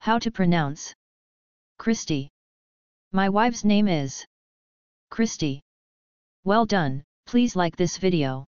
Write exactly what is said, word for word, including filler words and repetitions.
How to pronounce? Christi. My wife's name is Christi. Well done, please like this video.